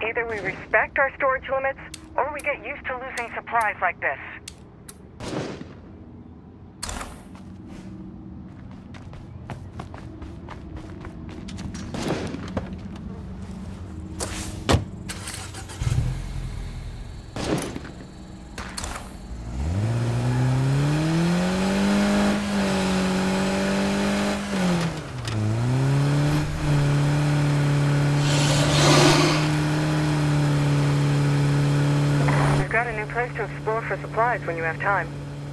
Either we respect our storage limits, or we get used to losing supplies like this. Place to explore for supplies when you have time.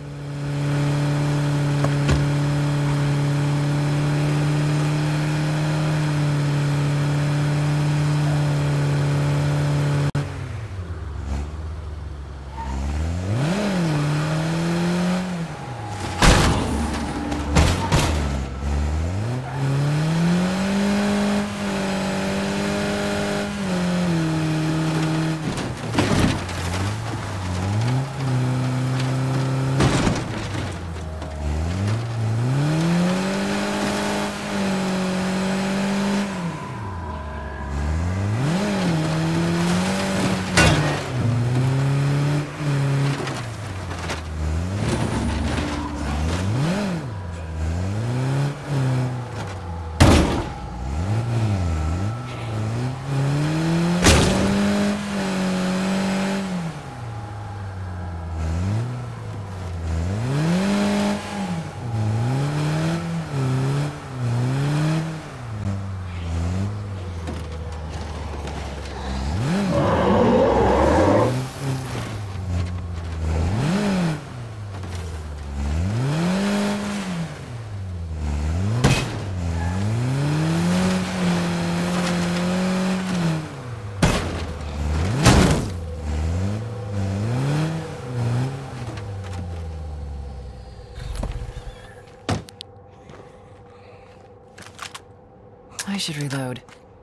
I should reload.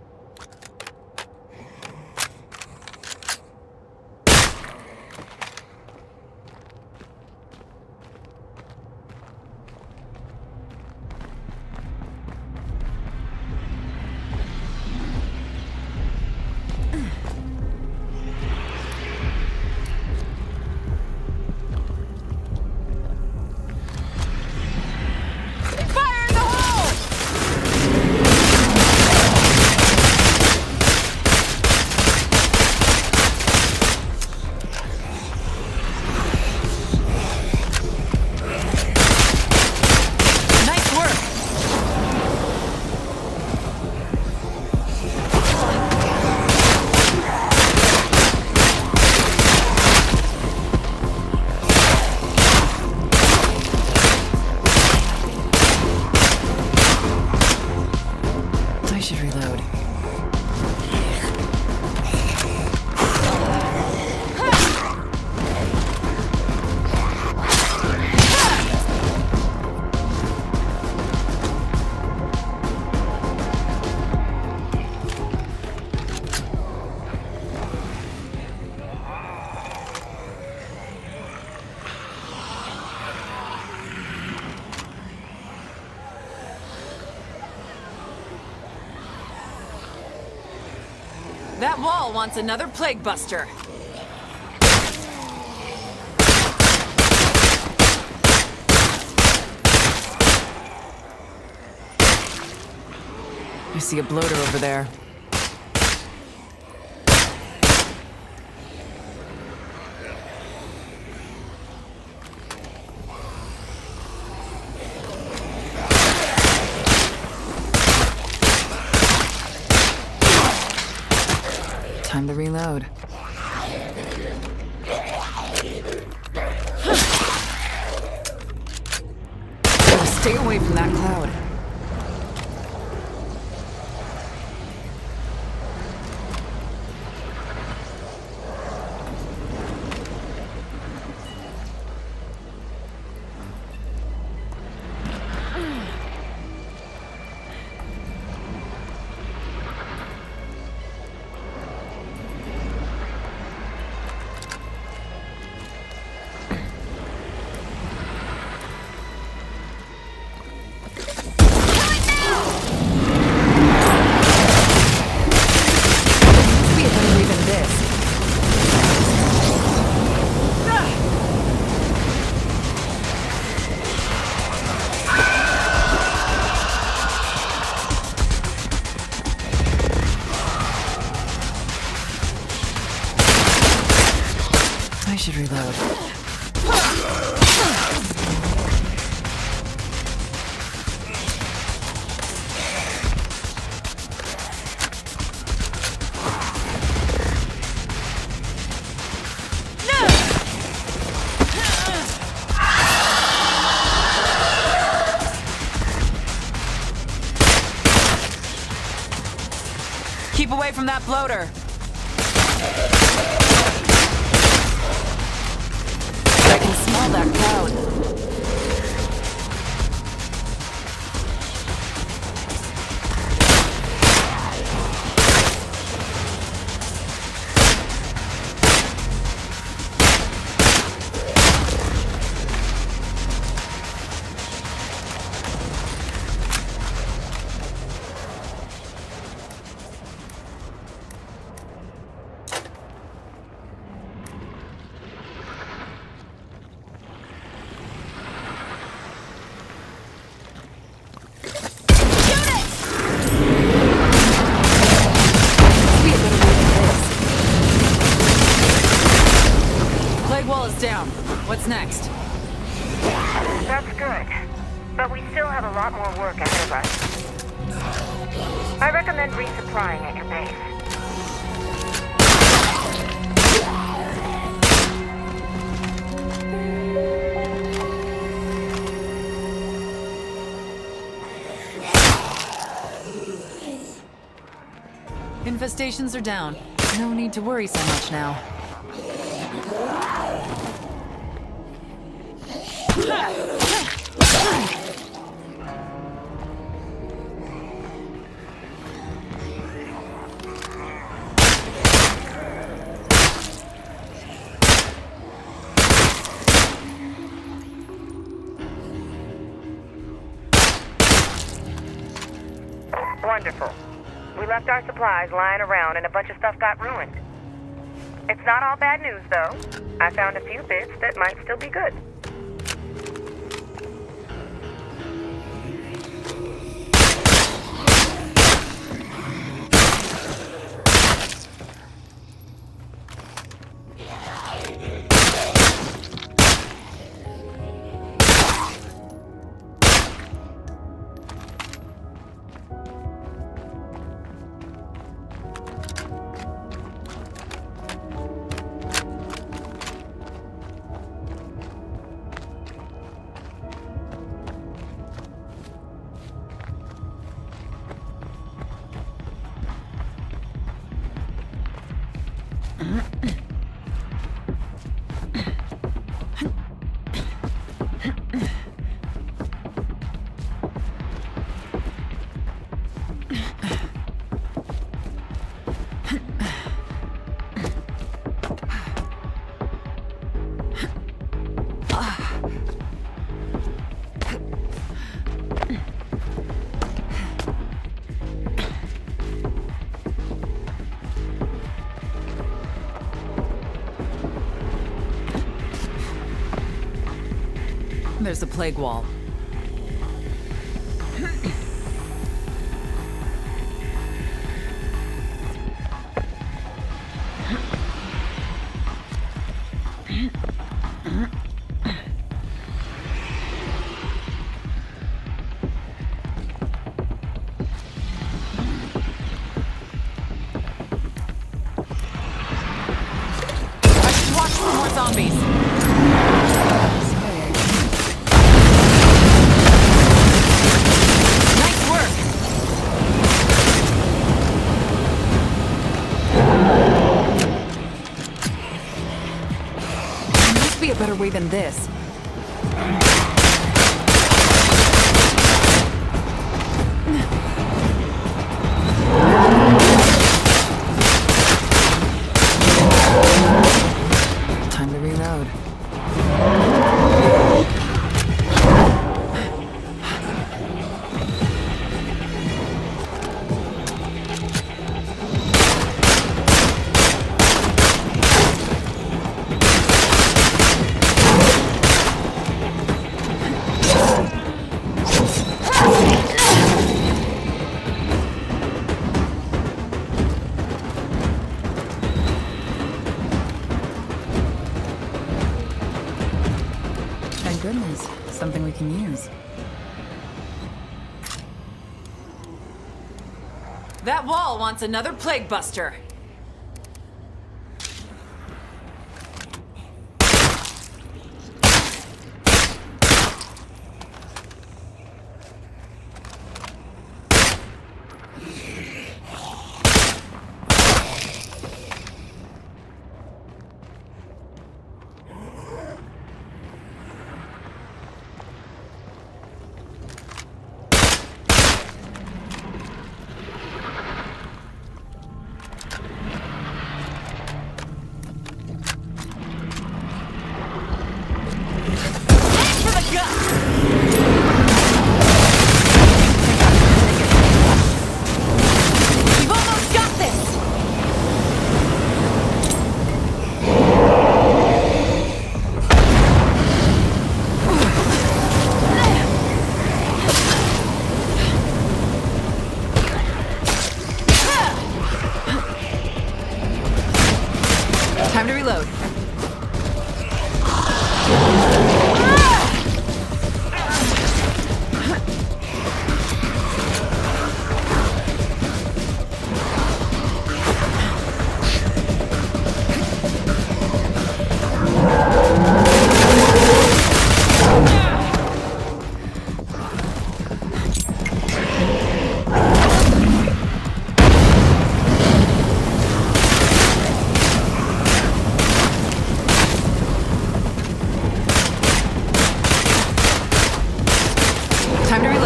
That wall wants another plague buster. I see a bloater over there. Time to reload. Stay away from that cloud. Keep away from that bloater. I can smell that cloud. Down. What's next? That's good. But we still have a lot more work ahead of us. I recommend resupplying at your base. Infestations are down. No need to worry so much now. Wonderful. We left our supplies lying around and a bunch of stuff got ruined. It's not all bad news, though. I found a few bits that might still be good. There's the plague wall. I should watch for more zombies. A better way than this. Time to reload. Goodness, something we can use. That wall wants another plague buster.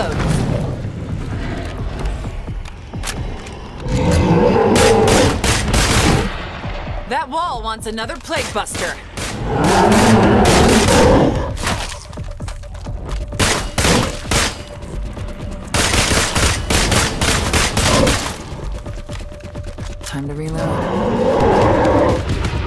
reload. That wall wants another plague buster. Time to reload.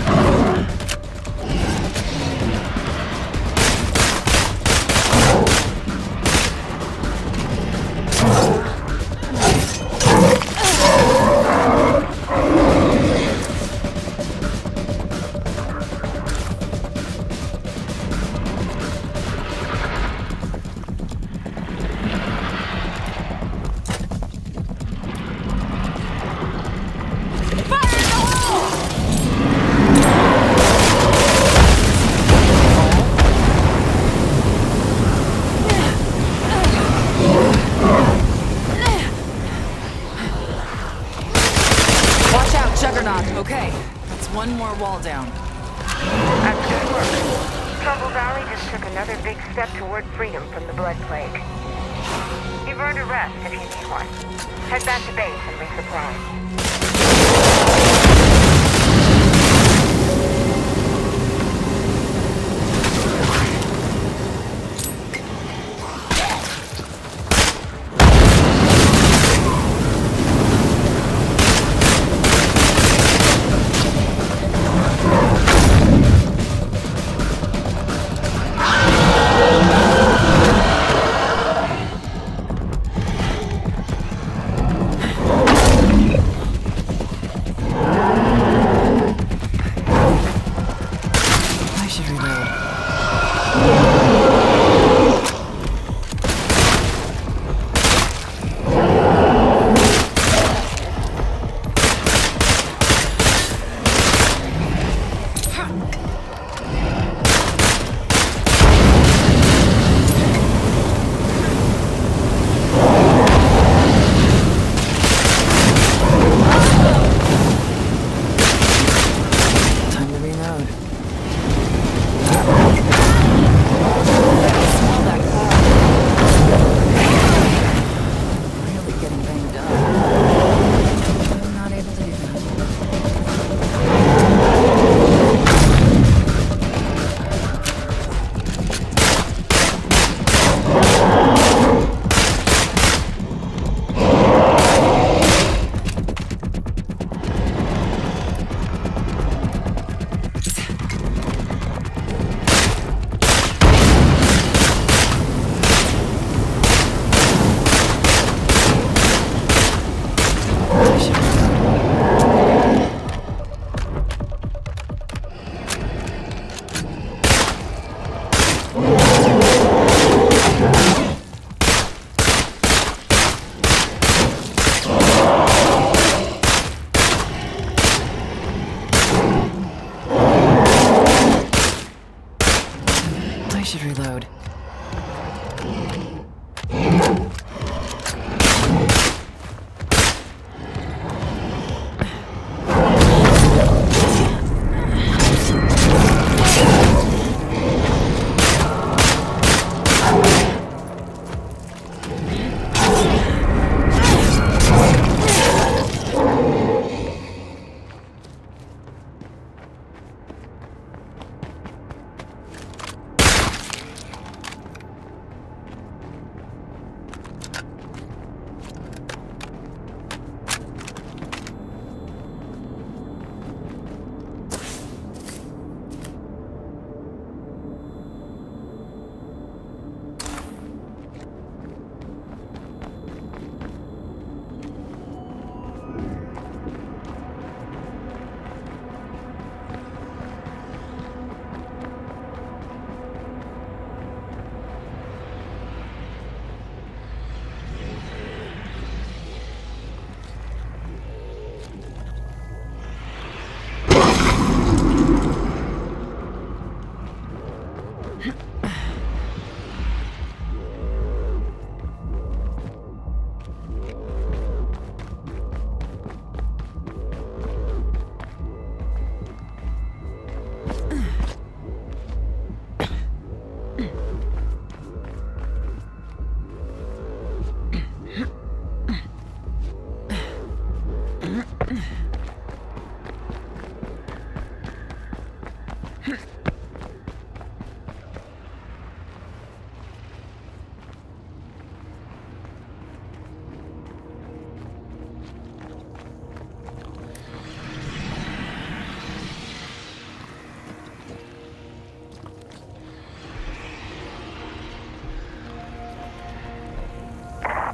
Juggernaut, okay. That's one more wall down. That's good work. Trouble Valley just took another big step toward freedom from the Blood Plague. You've earned a rest if you need one. Head back to base and resupply.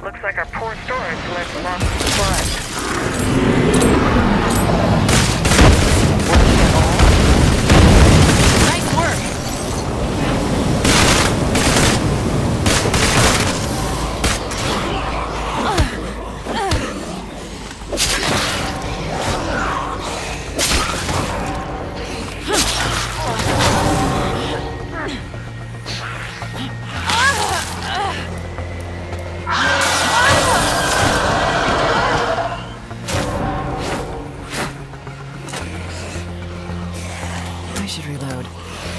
Looks like our poor storage left lost supplies. Nice work! I should reload.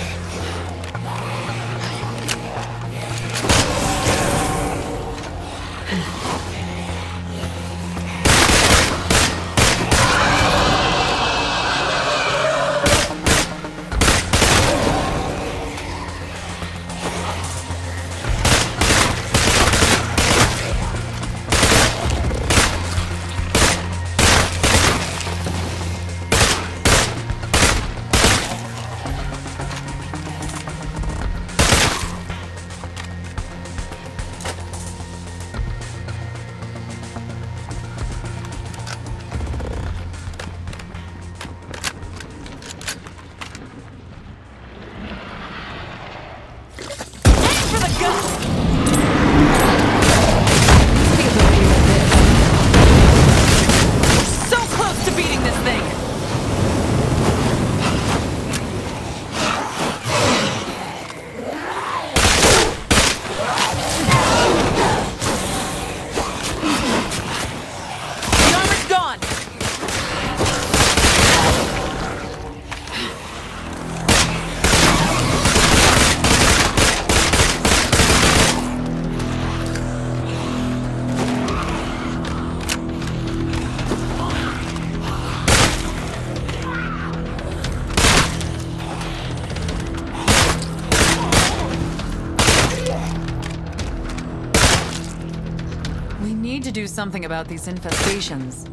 To do something about these infestations.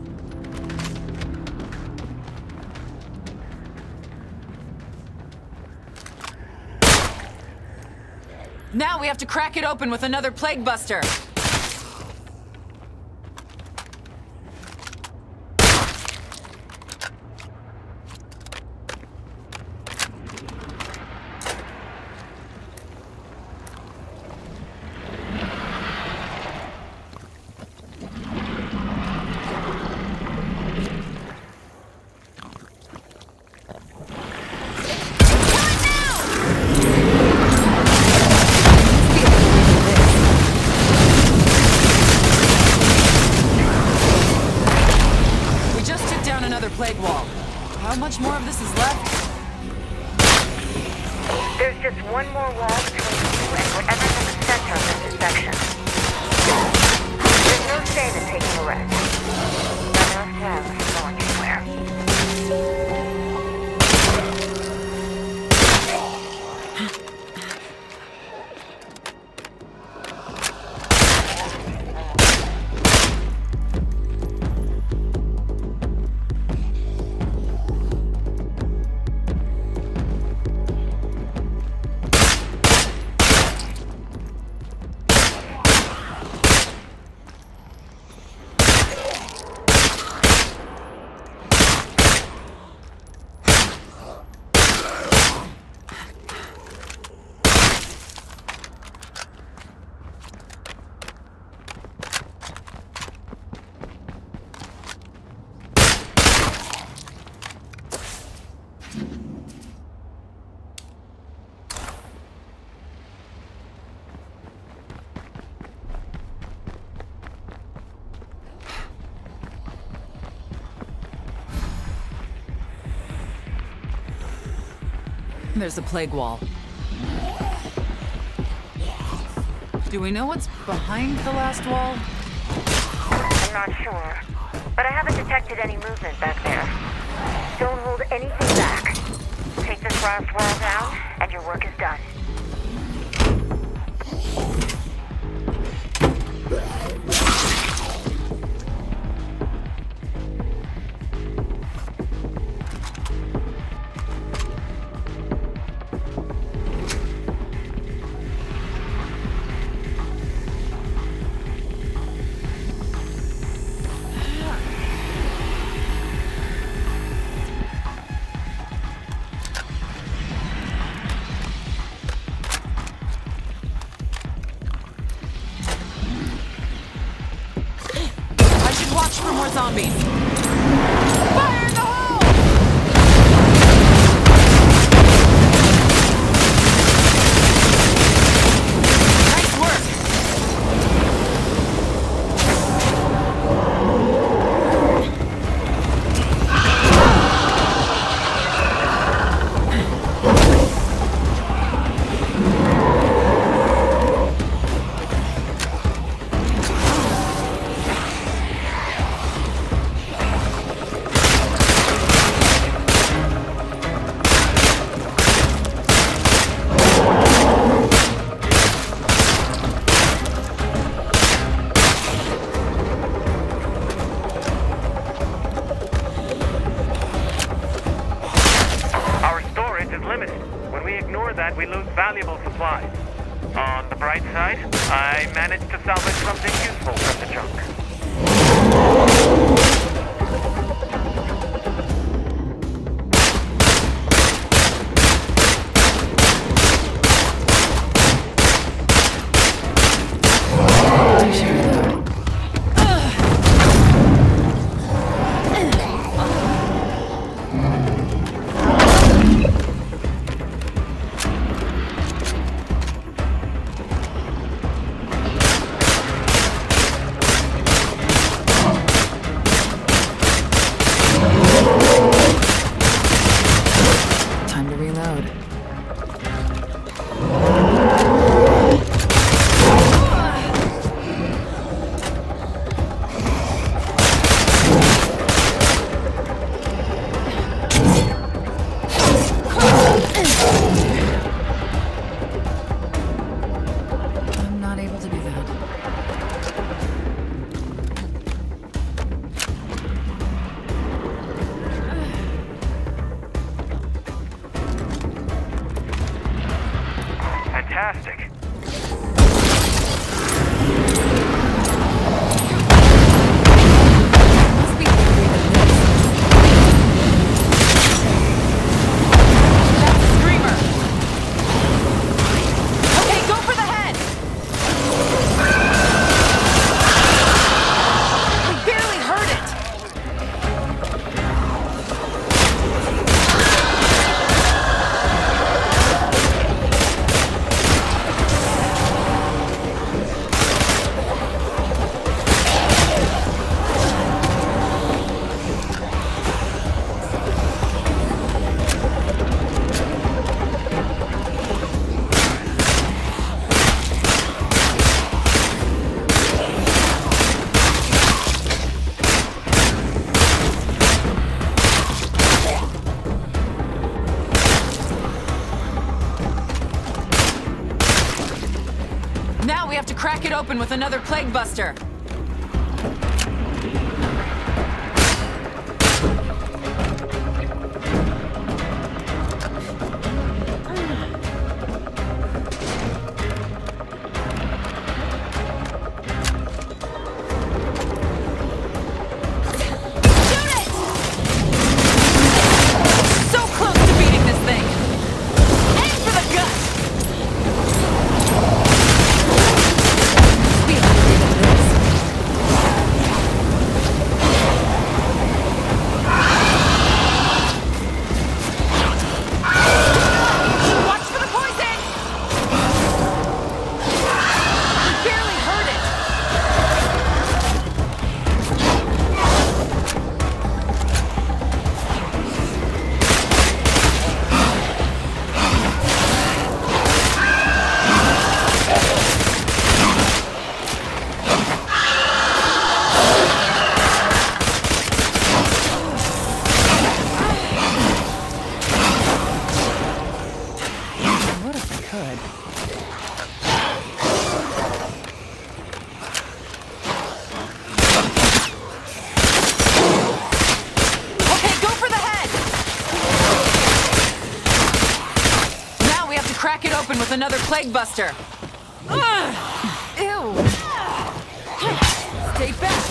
Now we have to crack it open with another plague buster. Plague wall. How much more of this is left? There's just one more wall between you and whatever's in the center of this section. There's no shame in taking a rest. Not enough time to go anywhere. There's the plague wall. Do we know what's behind the last wall? I'm not sure, but I haven't detected any movement back there. Don't hold anything back. Take this last wall down, and your work is done. Watch for more zombies! Fire in the hole! Nice work! We lose valuable supplies. On the bright side, I managed to salvage something useful from the junk. Fantastic. Now we have to crack it open with another plague buster. Crack it open with another plague buster. Ew. Stay back.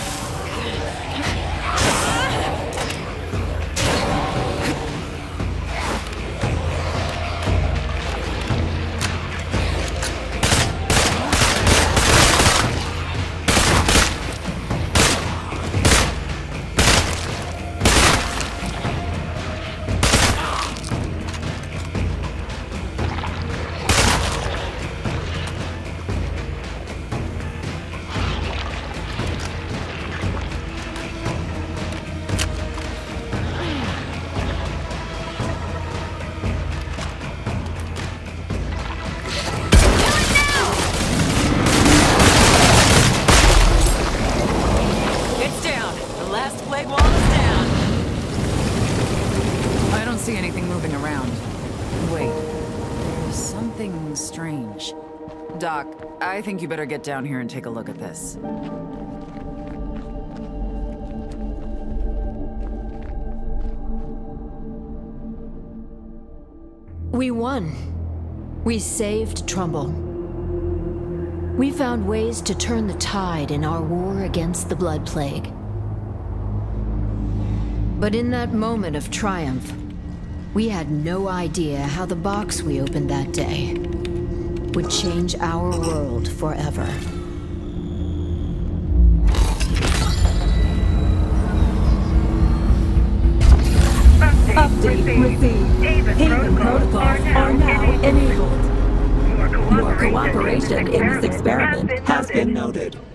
I think you better get down here and take a look at this. We won. We saved Trumbull. We found ways to turn the tide in our war against the Blood Plague. But in that moment of triumph, we had no idea how the box we opened that day would change our world forever. Update received. Haven protocols are now enabled. Your cooperation in this experiment has been noted.